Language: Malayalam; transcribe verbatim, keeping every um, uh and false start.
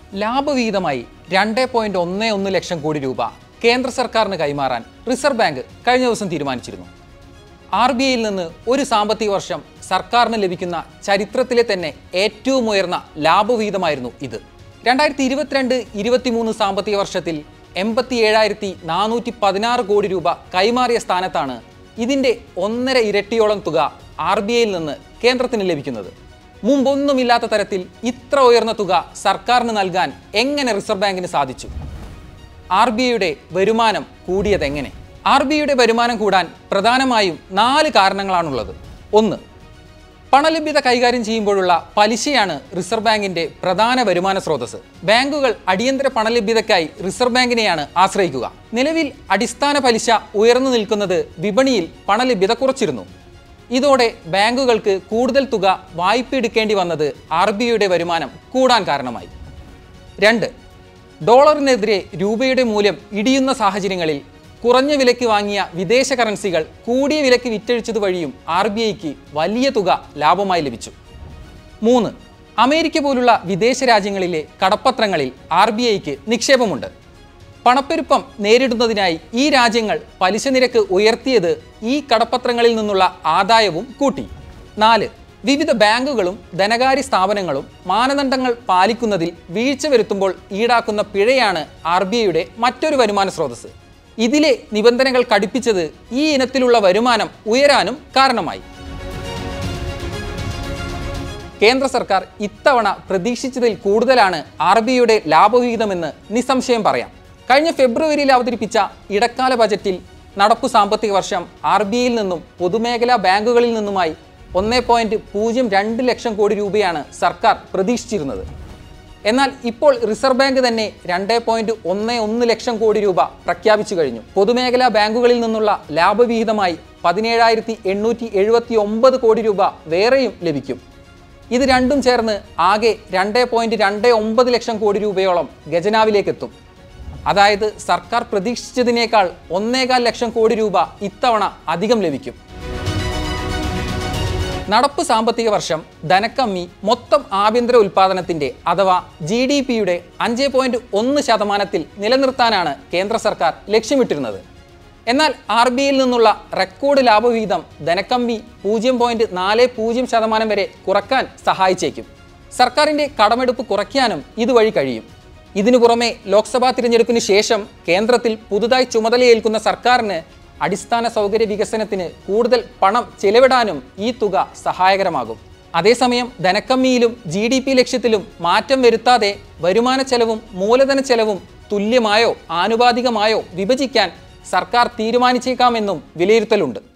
ലാഭവിഹിതമായി രണ്ട് പോയിന്റ് ഒന്ന് ഒന്ന് ലക്ഷം കോടി രൂപ കേന്ദ്ര സർക്കാരിന് കൈമാറാൻ റിസർവ് ബാങ്ക് കഴിഞ്ഞ ദിവസം തീരുമാനിച്ചിരുന്നു. ആർ ബി ഐയിൽ നിന്ന് ഒരു സാമ്പത്തിക വർഷം സർക്കാരിന് ലഭിക്കുന്ന ചരിത്രത്തിലെ തന്നെ ഏറ്റവും ഉയർന്ന ലാഭവിഹിതമായിരുന്നു ഇത്. രണ്ടായിരത്തി ഇരുപത്തിരണ്ട് ഇരുപത്തിമൂന്ന് സാമ്പത്തിക വർഷത്തിൽ എൺപത്തി ഏഴായിരത്തി നാനൂറ്റി പതിനാറ് കോടി രൂപ കൈമാറിയ സ്ഥാനത്താണ് ഇതിൻ്റെ ഒന്നര ഇരട്ടിയോളം തുക ആർ ബി ഐയിൽ നിന്ന് കേന്ദ്രത്തിന് ലഭിക്കുന്നത്. മുമ്പൊന്നുമില്ലാത്ത തരത്തിൽ ഇത്ര ഉയർന്ന തുക സർക്കാരിന് നൽകാൻ എങ്ങനെ റിസർവ് ബാങ്കിന് സാധിച്ചു? ആർ ബി ഐയുടെ വരുമാനം കൂടിയതെങ്ങനെ? ആർ ബി ഐയുടെ വരുമാനം കൂടാൻ പ്രധാനമായും നാല് കാരണങ്ങളാണുള്ളത്. ഒന്ന്, പണലഭ്യത കൈകാര്യം ചെയ്യുമ്പോഴുള്ള പലിശയാണ് റിസർവ് ബാങ്കിന്റെ പ്രധാന വരുമാന സ്രോതസ്. ബാങ്കുകൾ അടിയന്തര പണലഭ്യതയ്ക്കായി റിസർവ് ബാങ്കിനെയാണ് ആശ്രയിക്കുക. നിലവിൽ അടിസ്ഥാന പലിശ ഉയർന്നു നിൽക്കുന്നത് വിപണിയിൽ പണലഭ്യത കുറച്ചിരുന്നു. ഇതോടെ ബാങ്കുകൾക്ക് കൂടുതൽ തുക വായ്പ എടുക്കേണ്ടി വന്നത് ആർ ബി ഐയുടെ വരുമാനം കൂടാൻ കാരണമായി. രണ്ട്, ഡോളറിനെതിരെ രൂപയുടെ മൂല്യം ഇടിയുന്ന സാഹചര്യങ്ങളിൽ കുറഞ്ഞ വിലയ്ക്ക് വാങ്ങിയ വിദേശ കറൻസികൾ കൂടിയ വിലയ്ക്ക് വിറ്റഴിച്ചത് വഴിയും ആർ ബി ഐക്ക് വലിയ തുക ലാഭമായി ലഭിച്ചു. മൂന്ന്, അമേരിക്ക പോലുള്ള വിദേശ രാജ്യങ്ങളിലെ കടപ്പത്രങ്ങളിൽ ആർ ബി ഐക്ക് നിക്ഷേപമുണ്ട്. പണപ്പെരുപ്പം നേരിടുന്നതിനായി ഈ രാജ്യങ്ങൾ പലിശ നിരക്ക് ഉയർത്തിയത് ഈ കടപ്പത്രങ്ങളിൽ നിന്നുള്ള ആദായവും കൂട്ടി. നാല്, വിവിധ ബാങ്കുകളും ധനകാര്യ സ്ഥാപനങ്ങളും മാനദണ്ഡങ്ങൾ പാലിക്കുന്നതിൽ വീഴ്ച വരുത്തുമ്പോൾ ഈടാക്കുന്ന പിഴയാണ് ആർ ബി ഐയുടെ മറ്റൊരു വരുമാന സ്രോതസ്. ഇതിലെ നിബന്ധനകൾ കടുപ്പിച്ചത് ഈ ഇനത്തിലുള്ള വരുമാനം ഉയരാനും കാരണമായി. കേന്ദ്ര സർക്കാർ ഇത്തവണ പ്രതീക്ഷിച്ചതിൽ കൂടുതലാണ് ആർ ബി ഐയുടെ ലാഭവിഹിതമെന്ന് നിസ്സംശയം പറയാം. കഴിഞ്ഞ ഫെബ്രുവരിയിൽ അവതരിപ്പിച്ച ഇടക്കാല ബജറ്റിൽ നടപ്പു സാമ്പത്തിക വർഷം ആർ ബി ഐയിൽ നിന്നും പൊതുമേഖലാ ബാങ്കുകളിൽ നിന്നുമായി ഒന്ന് പോയിന്റ് പൂജ്യം രണ്ട് ലക്ഷം കോടി രൂപയാണ് സർക്കാർ പ്രതീക്ഷിച്ചിരുന്നത്. എന്നാൽ ഇപ്പോൾ റിസർവ് ബാങ്ക് തന്നെ രണ്ട് പോയിന്റ് ഒന്ന് ഒന്ന് ലക്ഷം കോടി രൂപ പ്രഖ്യാപിച്ചു കഴിഞ്ഞു. പൊതുമേഖലാ ബാങ്കുകളിൽ നിന്നുള്ള ലാഭവിഹിതമായി പതിനേഴായിരത്തി എണ്ണൂറ്റി എഴുപത്തി ഒമ്പത് കോടി രൂപ വേറെയും ലഭിക്കും. ഇത് രണ്ടും ചേർന്ന് ആകെ രണ്ട് പോയിന്റ് രണ്ട് ഒമ്പത് ലക്ഷം കോടി രൂപയോളം ഖജനാവിലേക്ക് എത്തും. അതായത് സർക്കാർ പ്രതീക്ഷിച്ചതിനേക്കാൾ ഒന്നേകാൽ ലക്ഷം കോടി രൂപ ഇത്തവണ അധികം ലഭിക്കും. നടപ്പ് സാമ്പത്തിക വർഷം ധനക്കമ്മി മൊത്തം ആഭ്യന്തര ഉൽപ്പാദനത്തിന്റെ അഥവാ ജി ഡി പിയുടെ അഞ്ച് പോയിന്റ് ഒന്ന് ശതമാനത്തിൽ നിലനിർത്താനാണ് കേന്ദ്ര സർക്കാർ ലക്ഷ്യമിട്ടിരുന്നത്. എന്നാൽ ആർ ബി ഐയിൽ നിന്നുള്ള റെക്കോർഡ് ലാഭവിഹിതം ധനക്കമ്മി പൂജ്യം പോയിന്റ് നാല് പൂജ്യം ശതമാനം വരെ കുറക്കാൻ സഹായിച്ചേക്കും. സർക്കാരിന്റെ കടമെടുപ്പ് കുറയ്ക്കാനും ഇതുവഴി കഴിയും. ഇതിനു പുറമെ ലോക്സഭാ തിരഞ്ഞെടുപ്പിന് ശേഷം കേന്ദ്രത്തിൽ പുതുതായി ചുമതലയേൽക്കുന്ന സർക്കാരിന് അടിസ്ഥാന സൗകര്യ വികസനത്തിന് കൂടുതൽ പണം ചെലവിടാനും ഈ തുക സഹായകരമാകും. അതേസമയം ധനക്കമ്മിയിലും ജി ഡി പി ലക്ഷ്യത്തിലും മാറ്റം വരുത്താതെ വരുമാന ചെലവും മൂലധന ചെലവും തുല്യമായോ ആനുപാതികമായോ വിഭജിക്കാൻ സർക്കാർ തീരുമാനിച്ചേക്കാമെന്നും വിലയിരുത്തലുണ്ട്.